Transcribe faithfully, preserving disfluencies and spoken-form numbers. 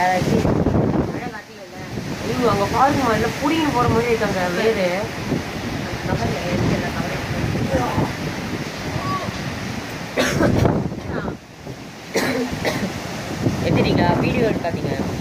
ஐயோ அங்கே பாருங்க எல்லாம் புடிங்கன்னு போகிற மாதிரி இருக்காங்க வேறு எத்தனைக்கா வீடியோ எடுக்காதீங்க